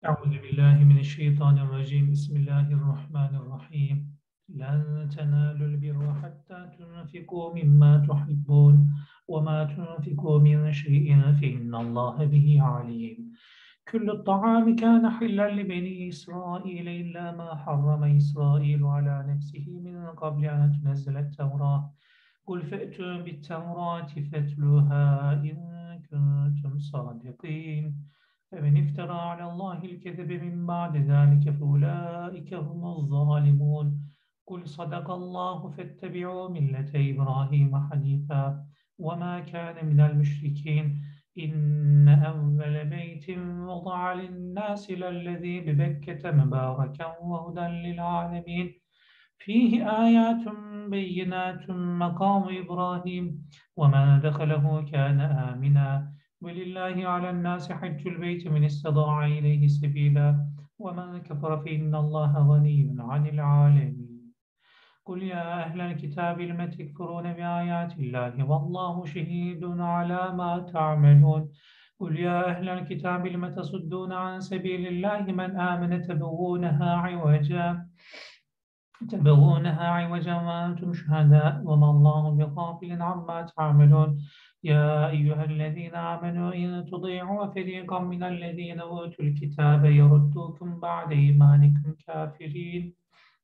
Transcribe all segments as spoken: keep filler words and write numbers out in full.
أعوذ بالله من الشيطان الرجيم بسم الله الرحمن الرحيم لن تنالوا البر حتى تنفقوا مما تحبون وما تنفقوا من شيء فإن الله به عليم كل الطعام كان حلا لبني إسرائيل إلا ما حرم إسرائيل على نفسه من قبل أن تنزل التوراة قل فأتوا بالتوراة فاتلوها إن كنتم صادقين فمن افترى على الله الكذب من بعد ذلك فأولئك هم الظالمون قل صدق الله فاتبعوا ملة إبراهيم حنيفا وما كان من المشركين إن أول بيت وضع للناس للذي ببكة مباركا وهدى للعالمين فيه آيات بينات مقام إبراهيم وما دخله كان آمنا ولله على الناس حج البيت من استطاع إليه سبيلا ومن كفر فإن الله غني عن العالمين قل يا أهل الكتاب لم تكفرون بآيات الله والله شهيد على ما تعملون قل يا أهل الكتاب لم تصدون عن سبيل الله من آمن تبغونها عوجا تبغونها عوجا وأنتم شهداء وما الله بغافل عما تعملون يا أيها الذين آمنوا إن تطيعوا فريقا من الذين أوتوا الكتاب يردوكم بعد إيمانكم كافرين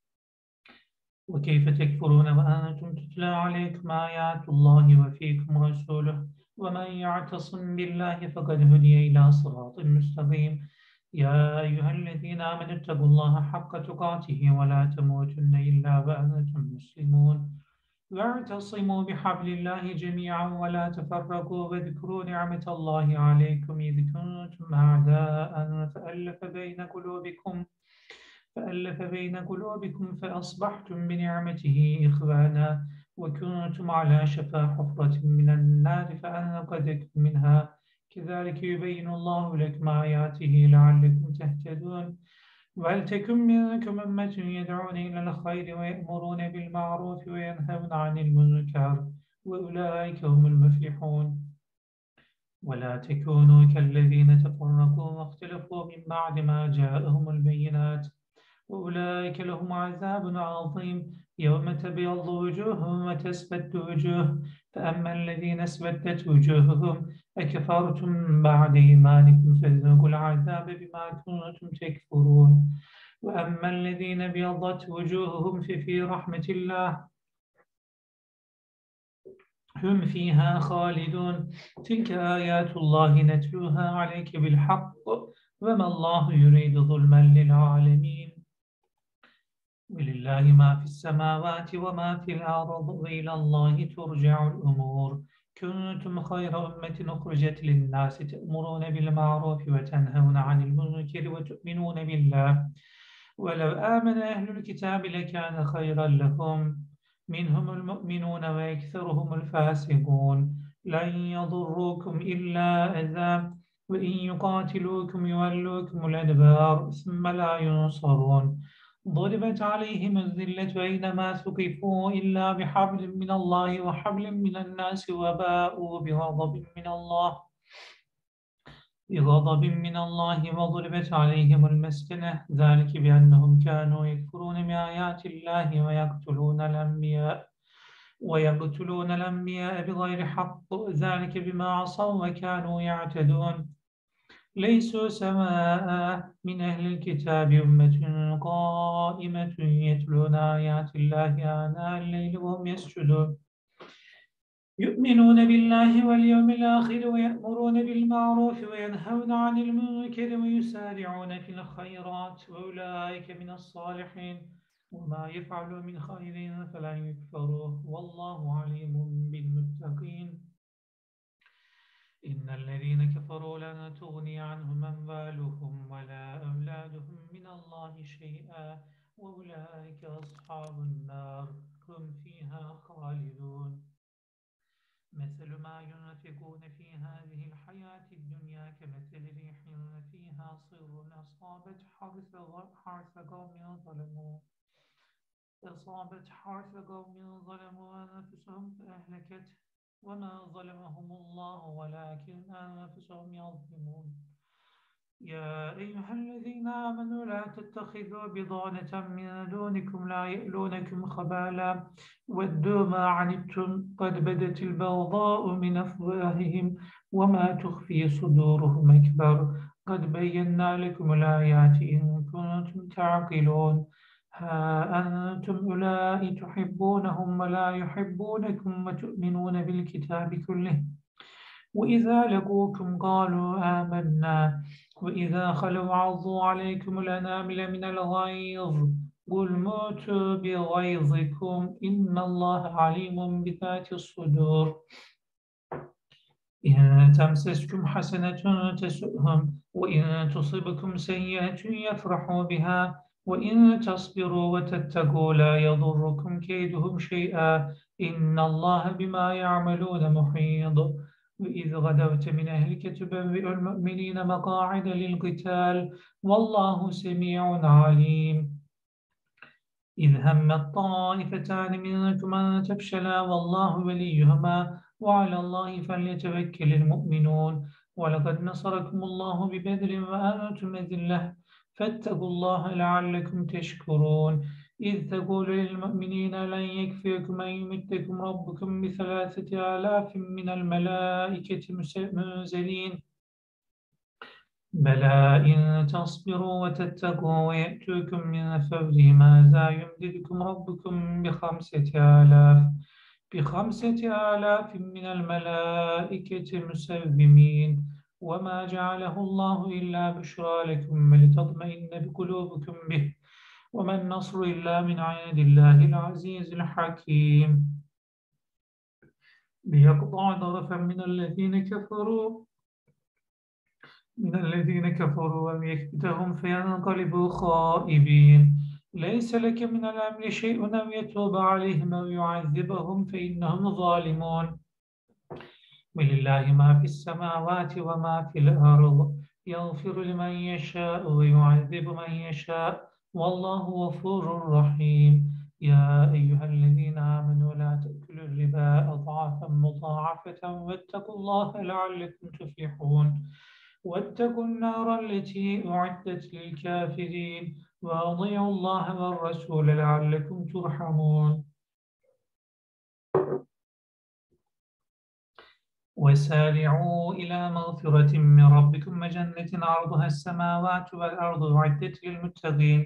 وكيف تكفرون وأنتم تتلى عليكم آيات الله وفيكم رسوله ومن يعتصم بالله فقد هدي إلى صراط مستقيم يا أيها الذين آمنوا اتقوا الله حق تقاته ولا تموتن إلا وأنتم مسلمون واعتصموا بحبل الله جميعا ولا تفرقوا واذكروا نعمة الله عليكم إذ كنتم أعداء فألف بين قلوبكم فألف بين قلوبكم فأصبحتم بنعمته إخوانا وكنتم على شفا حفرة من النار فأنقذكم منها كذلك يبين الله لكم آياته لعلكم تهتدون ولتكن منكم أمة يدعون إلى الخير ويأمرون بالمعروف وينهون عن المنكر وأولئك هم المفلحون ولا تكونوا كالذين تفرقوا واختلفوا من بعد ما جاءهم البينات وأولئك لهم عذاب عظيم يوم تبيض وجوه وتسود وجوه فأما الذين اسودت وجوههم أكفرتم بعد إيمانكم فذوقوا العذاب بما كنتم تكفرون وأما الذين ابيضت وجوههم ففي رحمة الله هم فيها خالدون تلك آيات الله نتلوها عليك بالحق وما الله يريد ظلما للعالمين ولله ما في السماوات وما في الأرض وإلى الله ترجع الأمور كنتم خير أمة أخرجت للناس تأمرون بالمعروف وتنهون عن المنكر وتؤمنون بالله ولو آمن أهل الكتاب لكان خيرا لهم منهم المؤمنون وأكثرهم الفاسقون لن يضروكم إلا أذى وإن يقاتلوكم يولوكم الأدبار ثم لا ينصرون ضربت عليهم الذلة أينما ثقفوا إلا بحبل من الله وحبل من الناس وباءوا بغضب من الله بغضب من الله وضربت عليهم المسكنة ذلك بأنهم كانوا يكفرون بآيات الله ويقتلون الأنبياء ويقتلون الأنبياء بغير حق ذلك بما عصوا وكانوا يعتدون ليسوا سواء من أهل الكتاب أمة قائمة يتلون آيات الله آناء الليل وهم يسجدون يؤمنون بالله واليوم الآخر ويأمرون بالمعروف وينهون عن المنكر ويسارعون في الخيرات وأولئك من الصالحين وما يفعلوا من خير فلن يكفروه والله عليم بالمتقين إن الذين كفروا لن تغني عنهم أموالهم ولا أولادهم من الله شيئا وأولئك أصحاب النار هم فيها خالدون مثل ما ينفقون في هذه الحياة الدنيا كمثل ريح فيها صر أصابت حرث حرث قوم ظلموا أصابت حرث قوم ظلموا أنفسهم فأهلكته وما ظلمهم الله ولكن أنفسهم يظلمون يا أيها الذين آمنوا لا تتخذوا بضانة من دونكم لا يألونكم خبالا ودوا ما عنتم قد بدت البغضاء من أفواههم وما تخفي صدورهم أكبر قد بينا لكم الآيات إن كنتم تعقلون ها أنتم أولئك تحبونهم ولا يحبونكم وتؤمنون بالكتاب كله وإذا لقوكم قالوا آمنا وإذا خلوا عضوا عليكم الأنامل من الغيظ قل موتوا بغيظكم إن الله عليم بذات الصدور إن تمسسكم حسنة تسؤهم وإن تصبكم سيئة يفرحوا بها وإن تصبروا وتتقوا لا يضركم كيدهم شيئا إن الله بما يعملون محيط وإذ غدوت من أهلك تبوئ المؤمنين مقاعد للقتال والله سميع عليم إذ هم الطائفتان منكم أن تفشلا والله وليهما وعلى الله فليتوكل المؤمنون ولقد نصركم الله ببدر وأنتم أذلة فاتقوا الله لعلكم تشكرون إذ تقول للمؤمنين لن يكفيكم أن يمدكم ربكم بثلاثة آلاف من الملائكة منزلين بلى إن تصبروا وتتقوا ويأتوكم من فورهم هذا يمددكم ربكم بخمسة آلاف بخمسة آلاف من الملائكة مسومين وما جعله الله إلا بشرى لكم ولتطمئن بقلوبكم به وما النصر إلا من عند الله العزيز الحكيم ليقطع طرفا من الذين كفروا من الذين كفروا أو يكبتهم فينقلبوا خائبين ليس لك من الأمر شيء أو يتوب عليهم أو يعذبهم فإنهم ظالمون ولله ما في السماوات وما في الأرض يغفر لمن يشاء ويعذب من يشاء والله غفور رحيم يا أيها الذين آمنوا لا تأكلوا الربا أضعافا مضاعفة واتقوا الله لعلكم تفلحون واتقوا النار التي أعدت للكافرين وأطيعوا الله والرسول لعلكم ترحمون وسارعوا إلى مغفرة من ربكم وجنة عرضها السماوات والأرض أعدت للمتقين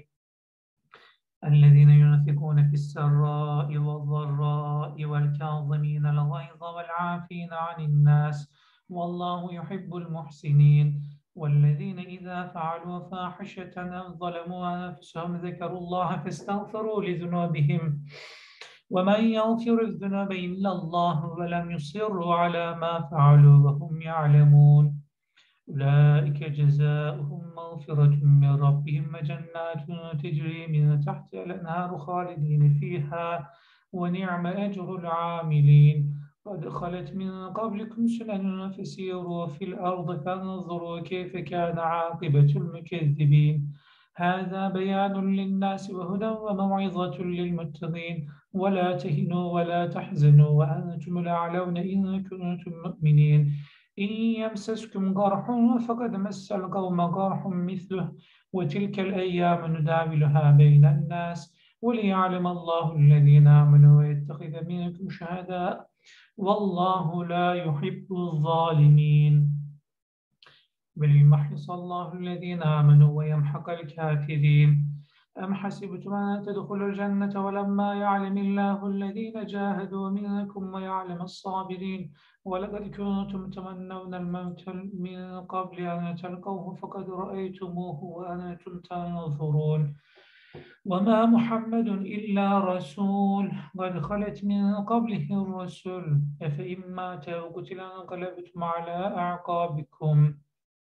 الذين ينفقون في السراء والضراء والكاظمين الغيظ والعافين عن الناس والله يحب المحسنين والذين إذا فعلوا فاحشة أو ظلموا أنفسهم ذكروا الله فاستغفروا لذنوبهم ومن يغفر الذنوب إلا الله ولم يصروا على ما فعلوا وهم يعلمون أولئك جزاؤهم مغفرة من ربهم وجنات تجري من تحتها الأنهار خالدين فيها ونعم أجر العاملين قد خلت من قبلكم سنن فسيروا في الأرض فانظروا كيف كان عاقبة المكذبين هذا بيان للناس وهدى وموعظة للمتقين ولا تهنوا ولا تحزنوا وأنتم الأعلون إن كنتم مؤمنين إن يمسسكم قرح فقد مس القوم قرح مثله وتلك الأيام نداولها بين الناس وليعلم الله الذين آمنوا ويتخذ منكم شهداء والله لا يحب الظالمين وليمحص الله الذين آمنوا ويمحق الكافرين أم حسبتم أن تدخلوا الجنة ولما يعلم الله الذين جاهدوا منكم ويعلم الصابرين ولقد كنتم تمنون الموت من قبل أن تلقوه فقد رأيتموه وأنتم تنظرون وما محمد إلا رسول قد خلت من قبله الرسل أفإن مات أو قتل انقلبتم على أعقابكم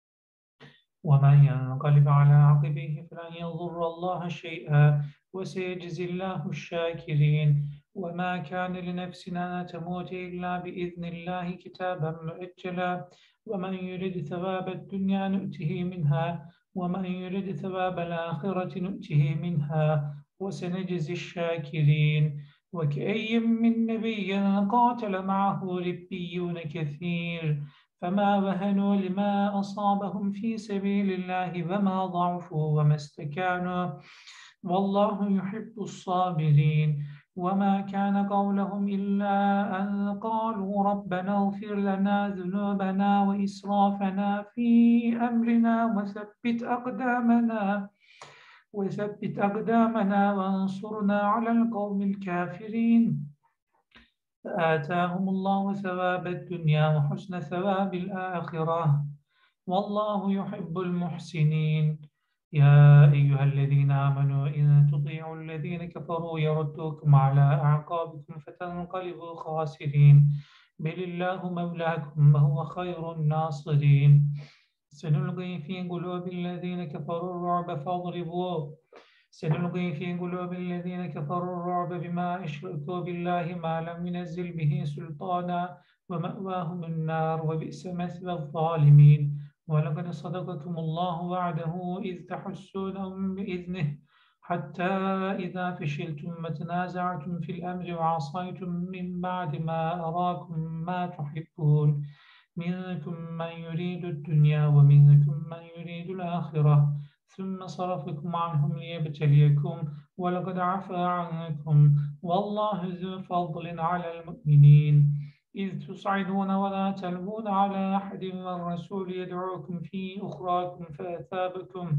ومن ينقلب على عقبيه فلن يضر الله شيئا وسيجزي الله الشاكرين وما كان لنفس أن تموت إلا بإذن الله كتابا مؤجلا ومن يرد ثواب الدنيا نؤته منها ومن يرد ثواب الآخرة نؤته منها وسنجزي الشاكرين وكأي من نبي قاتل معه ربيون كثير فما وهنوا لما أصابهم في سبيل الله وما ضعفوا وما استكانوا والله يحب الصابرين وما كان قولهم إلا أن قالوا ربنا اغفر لنا ذنوبنا وإسرافنا في أمرنا وثبت أقدامنا وثبت أقدامنا وانصرنا على القوم الكافرين فآتاهم الله ثواب الدنيا وحسن ثواب الآخرة والله يحب المحسنين يا أيها الذين آمنوا إن تطيعوا الذين كفروا يردوكم على أعقابكم فتنقلبوا خاسرين بل الله مولاكم وهو خير الناصرين سنلقي في قلوب الذين كفروا الرعب فاضربوا سنلقي في قلوب الذين كفروا الرعب بما أشركوا بالله ما لم ينزل به سلطانا ومأواهم النار وبئس مثوى الظالمين ولقد صدقكم الله وعده إذ تحسونهم بإذنه حتى إذا فشلتم وتنازعتم في الأمر وعصيتم من بعد ما أراكم ما تحبون منكم من يريد الدنيا ومنكم من يريد الآخرة ثم صرفكم عنهم ليبتليكم ولقد عفا عنكم والله ذو فضل على المؤمنين إذ تصعدون ولا تلوون على أحد والرسول يدعوكم في أخراكم فأثابكم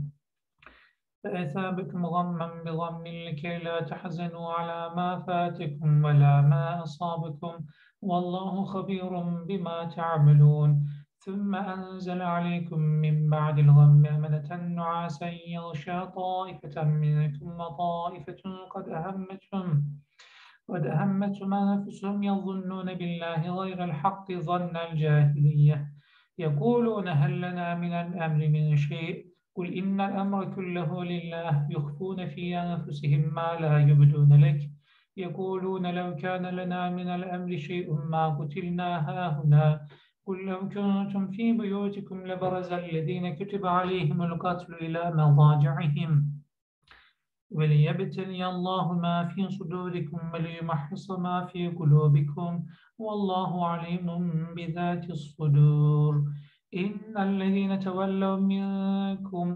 فأثابكم غما بغم لكي لا تحزنوا على ما فاتكم ولا ما أصابكم والله خبير بما تعملون ثم أنزل عليكم من بعد الغم أمنة نعاسا يغشى طائفة منكم وطائفة قد أهمتهم قد أهمتهم أنفسهم يظنون بالله غير الحق ظن الجاهلية يقولون هل لنا من الأمر من شيء قل إن الأمر كله لله يخفون في أنفسهم ما لا يبدون لك يقولون لو كان لنا من الأمر شيء ما قتلنا هاهنا قل لو كنتم في بيوتكم لبرز الذين كتب عليهم القتل إلى مضاجعهم وليبتلي الله ما في صدوركم وليمحص ما في قلوبكم والله عليم بذات الصدور إن الذين تولوا منكم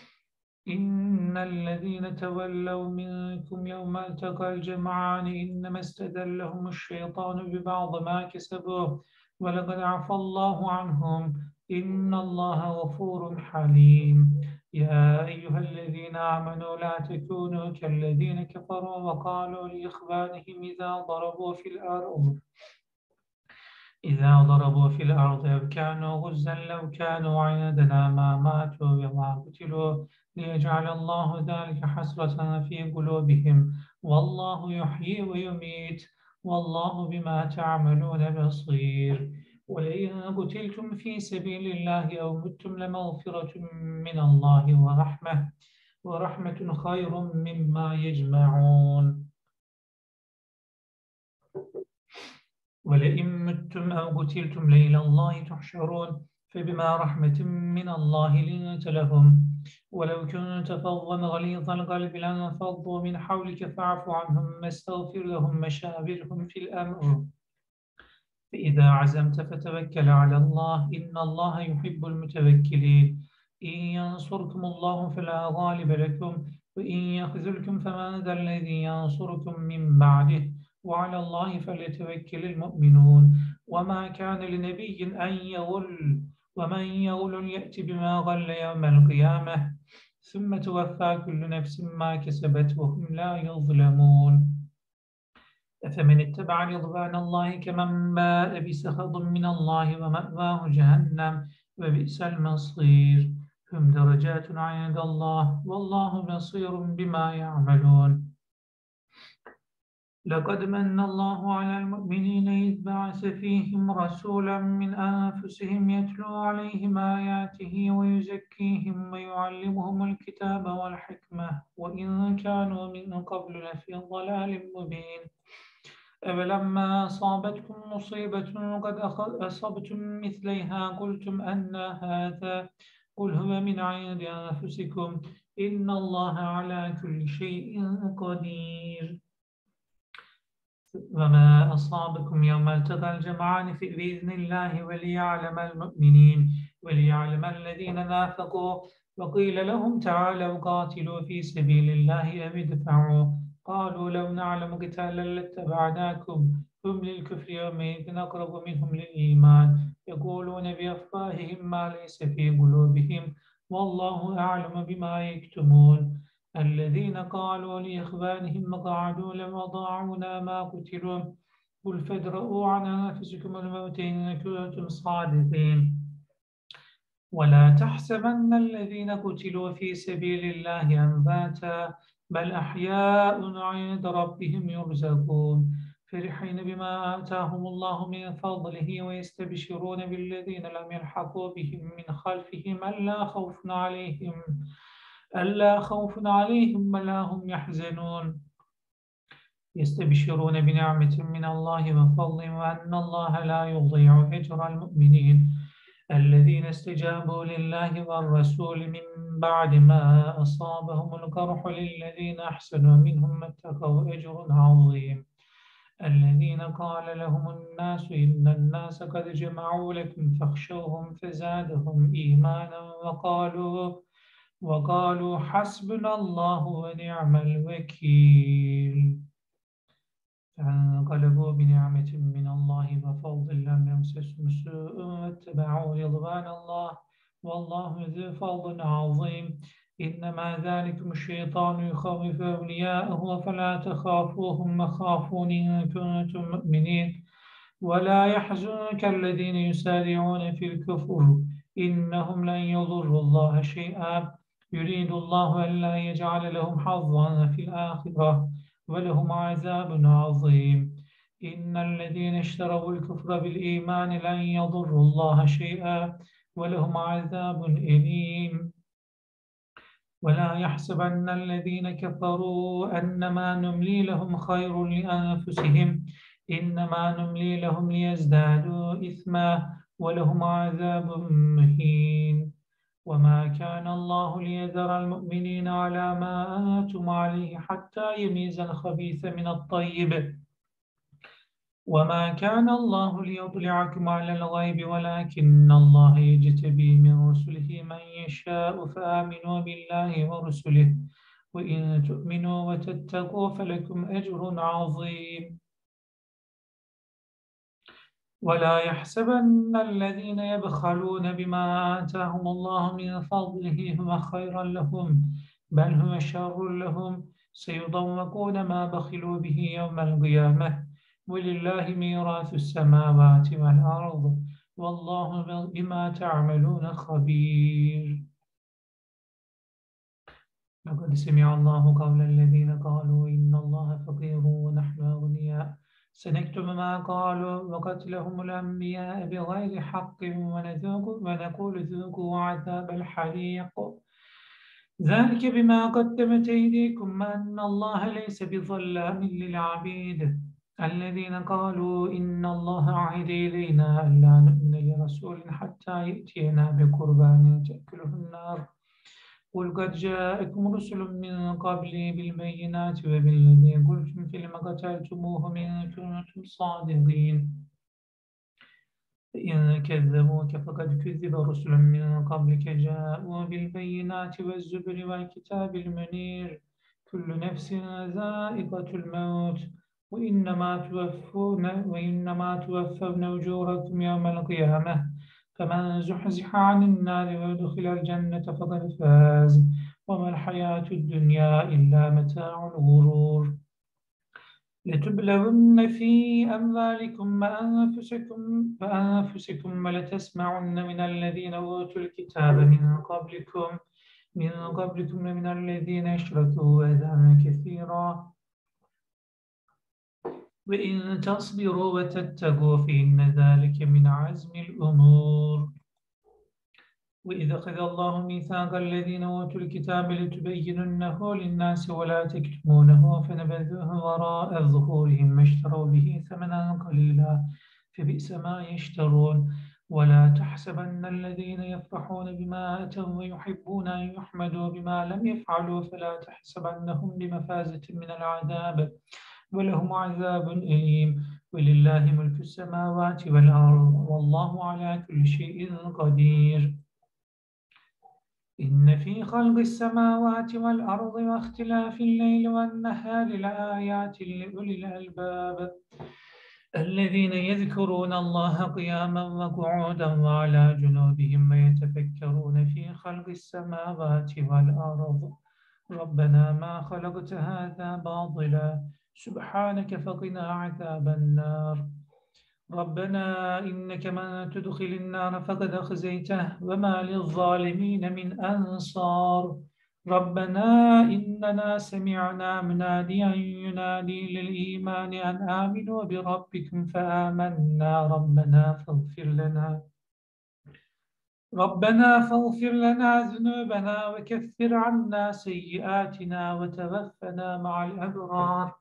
إن الذين تولوا منكم يوم التقى الجمعان إنما استدلهم الشيطان ببعض ما كسبوا ولقد عفى الله عنهم إن الله غفور حليم يا أيها الذين آمنوا لا تكونوا كالذين كفروا وقالوا لإخوانهم إذا ضربوا في الأرض إذا ضربوا في الأرض أو كانوا غزا لو كانوا عندنا ما ماتوا وما قتلوا ليجعل الله ذلك حسرة في قلوبهم والله يحيي ويميت والله بما تعملون بصير ولئن قتلتم في سبيل الله أو متم لمغفرة من الله ورحمة ورحمة خير مما يجمعون ولئن متم أو قتلتم لإلى الله تحشرون فبما رحمة من الله لنت لهم ولو كنت فظا غليظ القلب لانفضوا من حولك فاعف عنهم واستغفر لهم وشاورهم في الأمر فإذا عزمت فتوكل على الله إن الله يحب المتوكلين إن ينصركم الله فلا غالب لكم وإن يخذلكم فمن ذا الذي ينصركم من بعده وعلى الله فليتوكل المؤمنون وما كان لنبي أن يغل ومن يغل يأتي بما غل يوم القيامة ثم توفى كل نفس ما كسبت وهم لا يظلمون أفمن اتبع رضوان الله كمن باء بسخط من الله ومأواه جهنم وبئس المصير هم درجات عند الله والله بصير بما يعملون لقد من الله على المؤمنين إذ بعث فيهم رسولا من أنفسهم يتلو عليهم آياته ويزكيهم ويعلمهم الكتاب والحكمة وإن كانوا من قبل لفي ضلال مبين أولما أصابتكم مصيبة قد أصبتم مثليها قلتم أن هذا قل هو من عند أنفسكم إن الله على كل شيء قدير وما أصابكم يوم التقى الجمعان في بإذن الله وليعلم المؤمنين وليعلم الذين نافقوا وقيل لهم تعالوا قاتلوا في سبيل الله أو ادفعوا قالوا لو نعلم قتالا لاتبعناكم هم للكفر يومئذ أقرب منهم للإيمان يقولون بأفواههم ما ليس في قلوبهم والله أعلم بما يكتمون الذين قالوا لإخوانهم وقعدوا لو أضاعونا ما قتلوا قل فادرءوا عن أنفسكم الموت إن كنتم صادقين ولا تحسبن الذين قتلوا في سبيل الله أمواتا بل أحياء عند ربهم يرزقون فرحين بما آتاهم الله من فضله ويستبشرون بالذين لم يلحقوا بهم من خلفهم ألا خوف عليهم ألا خوف عليهم ولا هم يحزنون يستبشرون بنعمة من الله وفضل وأن الله لا يضيع أجر المؤمنين الذين استجابوا لله والرسول من بعد ما أصابهم القرح للذين أحسنوا منهم اتقوا أجر عظيم الذين قال لهم الناس إن الناس قد جمعوا لكم فاخشوهم فزادهم إيمانا وقالوا وقالوا حسبنا الله ونعم الوكيل فانقلبوا بنعمة من الله وفضل لم يمسسهم سوء واتبعوا رضوان الله والله ذو فضل عظيم إنما ذلكم الشيطان يخوف أولياءه فلا تخافوهم وخافون إن كنتم مؤمنين ولا يحزنك الذين يسارعون في الكفر إنهم لن يضروا الله شيئا يريد الله ألا يجعل لهم حظا في الآخرة ولهم عذاب عظيم إن الذين اشتروا الكفر بالإيمان لن يضروا الله شيئا ولهم عذاب أليم ولا يحسبن الذين كفروا أنما نملي لهم خير لأنفسهم إنما نملي لهم ليزدادوا إثما ولهم عذاب مهين وما كان الله ليذر المؤمنين على ما أنتم عليه حتى يميز الخبيث من الطيب وما كان الله ليطلعكم على الغيب ولكن الله يجتبي من رسله من يشاء فآمنوا بالله ورسله وإن تؤمنوا وتتقوا فلكم أجر عظيم ولا يحسبن الذين يبخلون بما آتاهم الله من فضله هو خيرا لهم بل هو شر لهم سيطوقون ما بخلوا به يوم القيامة ولله ميراث السماوات والأرض والله بما تعملون خبير لقد سمع الله قول الذين قالوا إن الله فقير ونحن أغنياء سنكتب ما قالوا وقتلهم الأنبياء بغير حق ونقول ذوقوا عذاب الحريق ذلك بما قدمت أيديكم أن الله ليس بظلام للعبيد الذين قالوا إن الله عهد إلينا ألا نؤمن لرسول حتى يأتينا بقربان تأكله النار قل قد جاءكم رسل من قبلي بالبينات وبالذي قلتم فلم قتلتموهم إن كنتم صادقين فإن كذبوك فقد كذب رسل من قبلك جاءوا بالبينات والزبر والكتاب المنير كل نفس ذائقة الموت وإنما توفون وإنما توفون أجوركم يوم القيامة فمن زحزح عن النار وادخل الجنة فقد فاز وما الحياة الدنيا إلا متاع الغرور لتبلون في أموالكم وأنفسكم وأنفسكم ولتسمعن من الذين أوتوا الكتاب من قبلكم من قبلكم ومن الذين أشركوا أذى كثيرا وإن تصبروا وتتقوا فإن ذلك من عزم الأمور وإذا أخذ الله ميثاق الذين أوتوا الكتاب لتبيننه للناس ولا تكتمونه فنبذوه وراء ظهورهم واشتروا به ثمنا قليلا فبئس ما يشترون ولا تحسبن الذين يفرحون بما أتوا ويحبون أن يحمدوا بما لم يفعلوا فلا تحسبنهم بمفازة من العذاب ولهم عذاب أليم ولله ملك السماوات والأرض والله على كل شيء قدير إن في خلق السماوات والأرض واختلاف الليل والنهار لآيات لأولي الألباب الذين يذكرون الله قياما وقعودا وعلى جنوبهم ويتفكرون في خلق السماوات والأرض ربنا ما خلقت هذا باطلا سبحانك فقنا عذاب النار ربنا إنك من تدخل النار فقد أخزيته وما للظالمين من أنصار ربنا إننا سمعنا مناديا ينادي للإيمان أن آمنوا بربكم فآمنا ربنا فاغفر لنا ربنا فاغفر لنا ذنوبنا وكفر عنا سيئاتنا وتوفنا مع الأبرار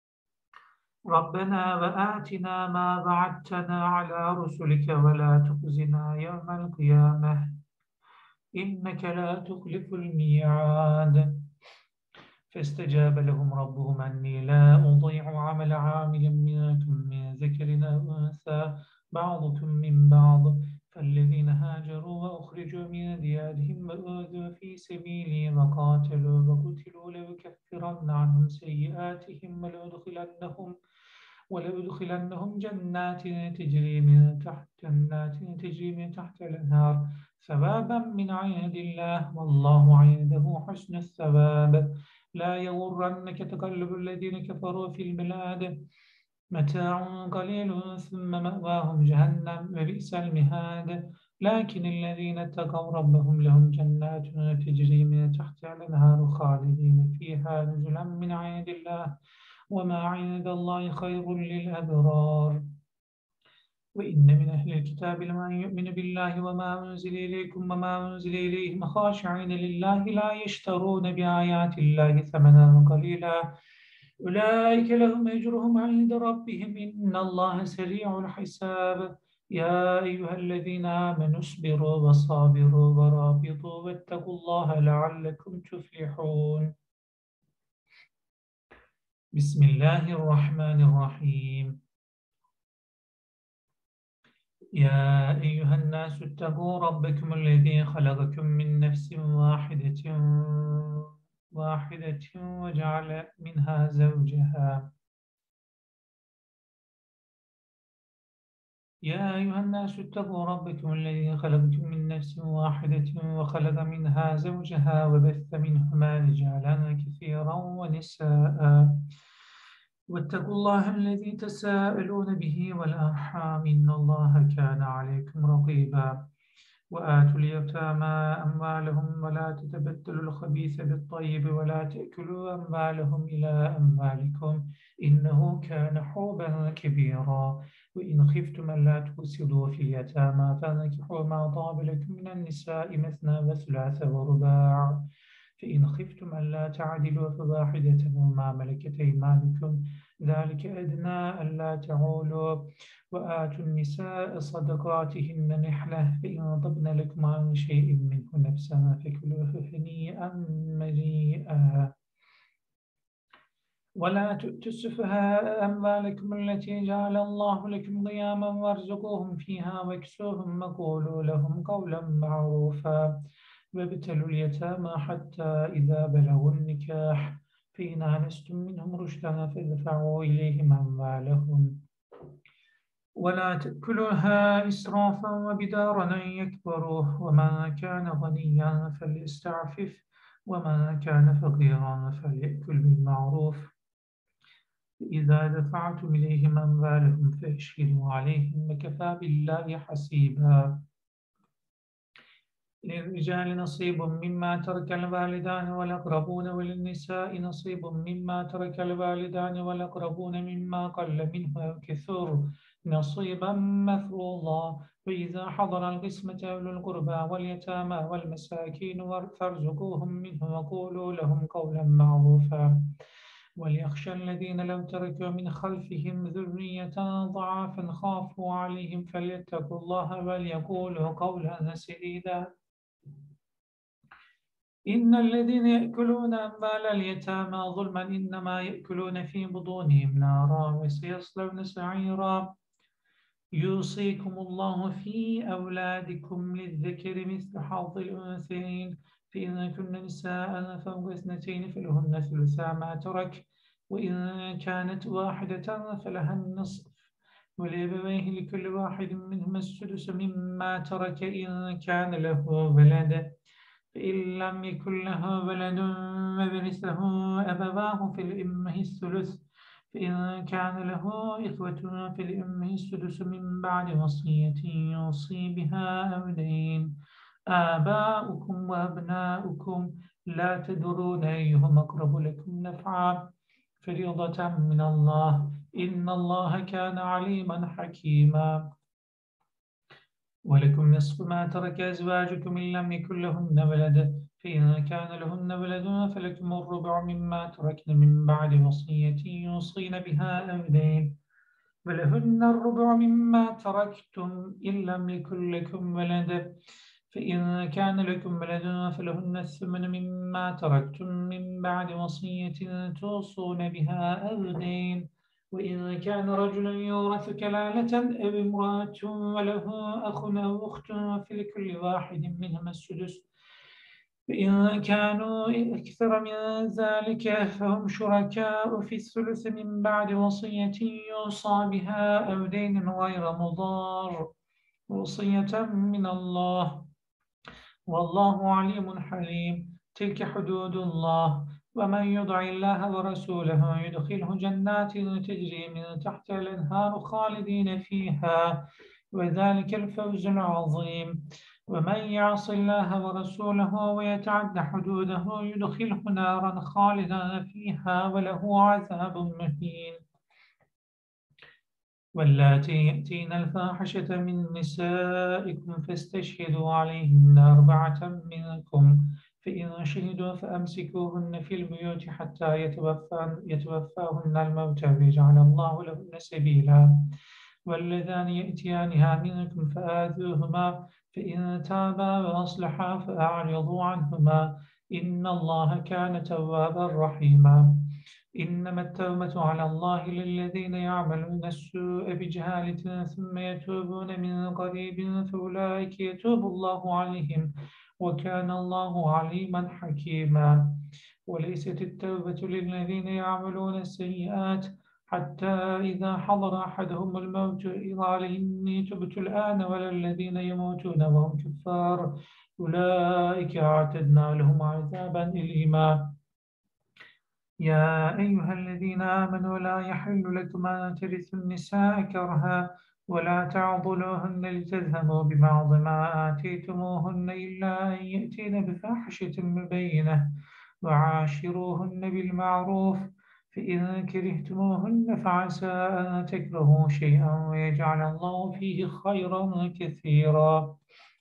ربنا وآتنا ما وعدتنا على رسلك ولا تخزنا يوم القيامة إنك لا تخلف الميعاد فاستجاب لهم ربهم أني لا أضيع عمل عامل منكم من ذكر أو أنثى بعضكم من بعض فالذين هاجروا وأخرجوا من ديارهم وأوذوا في سبيلي وقاتلوا وقتلوا لأكفرن عنهم سيئاتهم ولأدخلنهم ولأدخلنهم جنات تجري من تحت جنات تجري من تحت الأنهار ثوابا من عند الله والله عنده حسن الثواب لا يغرنك تقلب الذين كفروا في البلاد متاع قليل ثم مأواهم جهنم وبئس المهاد لكن الذين اتقوا ربهم لهم جنات تجري من تحتها الأنهار خالدين فيها نزلا من عند الله وما عند الله خير للأبرار وإن من أهل الكتاب لمن يؤمن بالله وما أنزل إليكم وما أنزل إليهم خاشعين لله لا يشترون بآيات الله ثمنا قليلا أولئك لهم أجرهم عند ربهم إن الله سريع الحساب يا أيها الذين آمنوا اصبروا وصابروا ورابطوا واتقوا الله لعلكم تفلحون بسم الله الرحمن الرحيم يا أيها الناس اتقوا ربكم الذي خلقكم من نفس واحدة واحدة وجعل منها زوجها يا أيها الناس اتقوا ربكم الذي خلقكم من نفس واحدة وخلق منها زوجها وبث منهما رجالا كثيرا ونساء واتقوا الله الذي تساءلون به والأرحام إن الله كان عليكم رقيبا وآتوا اليتامى أموالهم ولا تتبدلوا الخبيث بالطيب ولا تأكلوا أموالهم إلى أموالكم إنه كان حوبا كبيرا وإن خفتم ألا تفسدوا في اليتامى فانكحوا ما طاب لكم من النساء مثنى وثلاث ورباع فإن خفتم ألا تعدلوا فواحدة وما ملكت أيمانكم ذلك أدنى ألا تعولوا وآتوا النساء صدقاتهن نحلة فإن طبن لكم عن شيء منه نفسا فكلوه هنيئا مريئا ولا تؤتوا السفهاء أموالكم التي جعل الله لكم قياما وارزقوهم فيها واكسوهم وقولوا لهم قولا معروفا وابتلوا اليتامى حتى إذا بلغوا النكاح فإن آنستم منهم رشدا فادفعوا إليهم أموالهم ولا تأكلوها إسرافا وبدارا أن يكبروا ومن كان غنيا فليستعفف ومن كان فقيرا فليأكل بالمعروف إذا دفعتم إليهم أموالهم فاشهدوا عليهم وكفى بالله حسيبا للرجال نصيب مما ترك الوالدان والأقربون وللنساء نصيب مما ترك الوالدان والأقربون مما قل منه أو كثر نصيبا مفروضا وإذا حضر القسمة أولو القربى واليتامى والمساكين فارزقوهم منه وقولوا لهم قولا معروفا وليخشى الذين لو تركوا من خلفهم ذرية ضعافا خافوا عليهم فليتقوا الله وليقولوا قولا سديدا إن الذين يأكلون أموال اليتامى ظلما إنما يأكلون في بطونهم نارا وسيصلون سعيرا يوصيكم الله في أولادكم للذكر مثل حظ الأنثيين فإن كن نساء فوق اثنتين فلهن ثلثا ما ترك وإن كانت واحدة فلها النصف ولأبويه لكل واحد منهما السدس مما ترك إن كان له ولد فإن لم يكن له ولد وورثه أبواه فلأمه الثلث فإن كان له إخوة فلأمه السدس من بعد وصية يوصي بها أو دين آباؤكم وأبناؤكم لا تدرون أيهم أقرب لكم نفعا فريضة من الله إن الله كان عليما حكيما ولكم نصف ما ترك أزواجكم إن لم يكن لهن ولد فإن كان لهن ولد فلكم الربع مما تركن من بعد وصية يوصين بها أو دين ولهن الربع مما تركتم إن لم يكن لكم ولد فإن كان لكم ولد فلهن الثمن مما تركتم من بعد وصية توصون بها أو دين وإن كان رجل يورث كلالة أو امرأة وله أخ أو أخت فلكل واحد منهما السدس فإن كانوا أكثر من ذلك فهم شركاء في الثلث من بعد وصية يوصى بها أو دين غير مضار وصية من الله والله عليم حليم تلك حدود الله ومن يطع الله ورسوله يدخله جنات تجري من تحت الأنهار خالدين فيها وذلك الفوز العظيم ومن يعص الله ورسوله ويتعد حدوده يدخله نارا خالدا فيها وله عذاب مهين واللاتي يأتين الفاحشة من نسائكم فاستشهدوا عليهن أربعة منكم فإن شهدوا فأمسكوهن في البيوت حتى يتوفى يتوفاهن الموت ويجعل الله لهن سبيلا واللذان يأتيانها منكم فآذوهما فإن تابا وأصلحا فأعرضوا عنهما إن الله كان توابا رحيما إنما التوبة على الله للذين يعملون السوء بجهالة ثم يتوبون من قريب فأولئك يتوب الله عليهم وكان الله عليما حكيما وليست التوبة للذين يعملون السيئات حتى إذا حضر أحدهم الموت قال إني تبت الآن ولا الذين يموتون وهم كفار أولئك أعتدنا لهم عذابا أليما يا أيها الذين آمنوا لا يحل لكم أن ترثوا النساء كرها ولا تعضلوهن لتذهبوا ببعض ما آتيتموهن إلا أن يأتين بفاحشة مبينة وعاشروهن بالمعروف فإن كرهتموهن فعسى أن تكرهوا شيئا ويجعل الله فيه خيرا كثيرا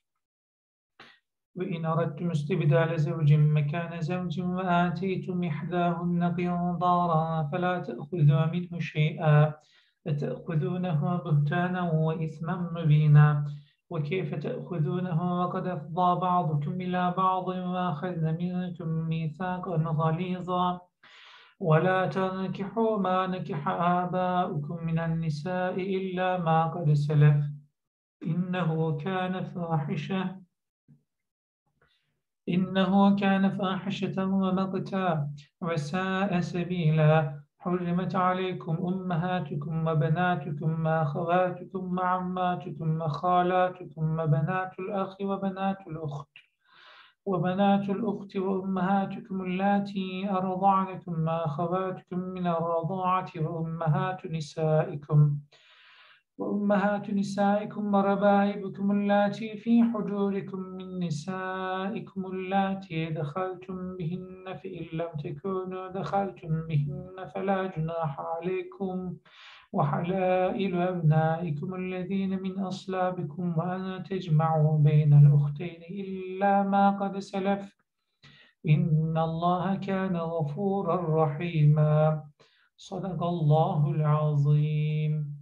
وإن أردتم استبدال زوج مكان زوج وآتيتم إحداهن قنطارا فلا تأخذوا منه شيئا أتأخذونه بهتانا وإثما مبينا وكيف تأخذونه وقد أفضى بعضكم إلى بعض وأخذن منكم ميثاقا غليظا ولا تنكحوا ما نكح آباؤكم من النساء إلا ما قد سلف إنه كان فاحشة إنه كان فاحشة ومقتا وساء سبيلا حرمت عليكم أمهاتكم وبناتكم وأخواتكم وعماتكم وخالاتكم وبنات الأخ وبنات الأخت وبنات الأخت وأمهاتكم اللاتي أرضعنكم وأخواتكم من الرضاعة وأمهات نسائكم وأمهات نسائكم وربائبكم اللاتي في حجوركم من نسائكم اللاتي دخلتم بهن فإن لم تكونوا دخلتم بهن فلا جناح عليكم وحلائل أبنائكم الذين من أصلابكم وأن تجمعوا بين الأختين إلا ما قد سلف إن الله كان غفورا رحيما صدق الله العظيم